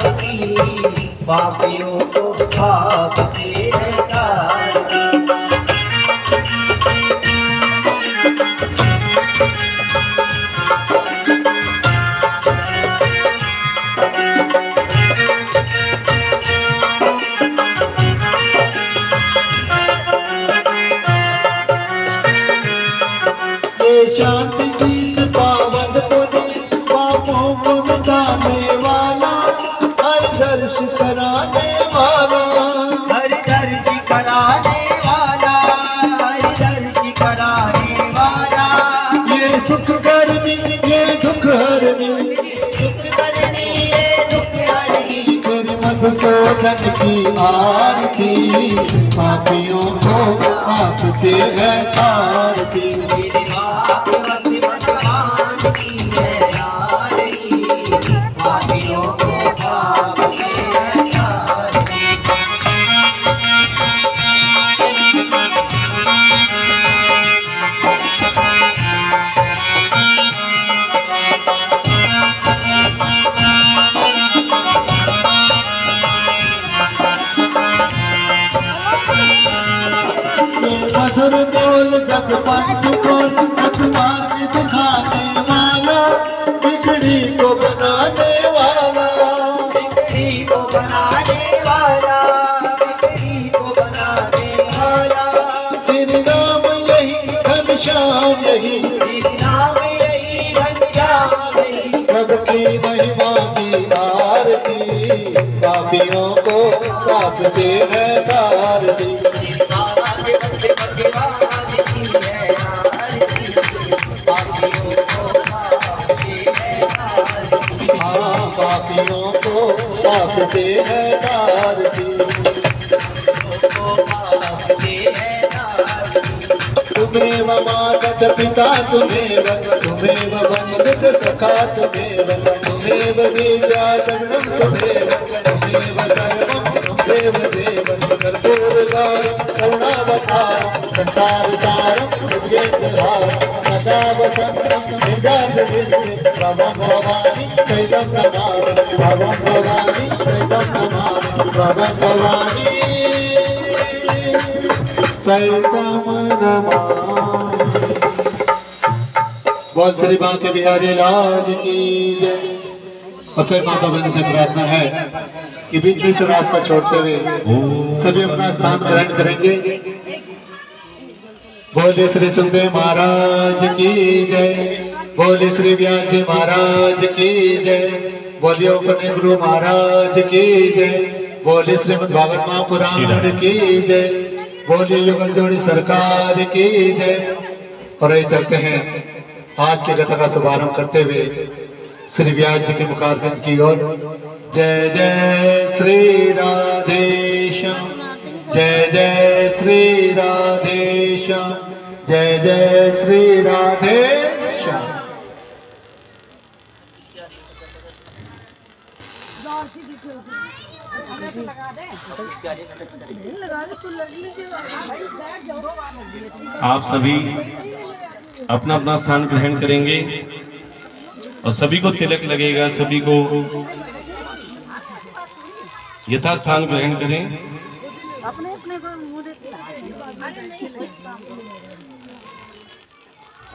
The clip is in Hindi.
तारती, पापियों को पाप से तारती। शांति गीत पावन पुनि पापों को मिटाने वाला, हर दर्श कराने वाला, हर दर्श कराने वाला, हर दर्श कराने वाला। ये सुख करनी ये दुख हरनी, सुख करनी ये दुख हरनी। मेरी मधुसूदन की आरती, पापियों को पाप से है तारती। पापियों को पाप से तारती। मधुर बोल जग पंच बोल, अखबार दिखाने वाला, बिगड़ी को बनाने वाला, बिगड़ी को बनाने वाला, बिगड़ी को बनाने वाला। तेरे नाम यही घनश्याम यही, तेरे नाम यही घनश्याम यही। प्रभु की महिमा की आरती, पापियों को पाप से है तारती। हाँ पापियों को पाप से है तारती। तुम्हें माता पिता तुम्हें वंदित सखा तुम्हें विद्या जन्म तुम्हें देव देव कर्पूरगारं करुणावतारं संसार सारं सदा वसन्तं निजानविष्टे भवं भवानी सहितं नमामि, भवं भवानी सहितं नमामि, भवं भवानी सहितं नमामि। बोल श्री बांके बिहारी लाल की जय। और फिर माता बहन से प्रार्थना है कि बीच बीच से रास्ता छोड़ते हुए सभी अपना स्थान ग्रहण करेंगे। बोले श्री सुखदेव महाराज की जय, बोले श्री व्यास जी महाराज की जय, बोलिए उपने गुरु महाराज की जय, बोले श्रीमद् भागवत महापुराण की जय, बोलिए युगल जोड़ी सरकार की जय। और यही चलते हैं आज की कथा का शुभारंभ करते हुए श्री व्यास जी के मुखारबिंद की ओर। जय जय श्री राधेश्याम, जय जय श्री राधेश्याम, जय जय श्री राधेश्याम। आप सभी अपना अपना स्थान ग्रहण करेंगे और सभी को तिलक लगेगा। सभी को यथास्थान ग्रहण करें। अपने अपने को मुंह देते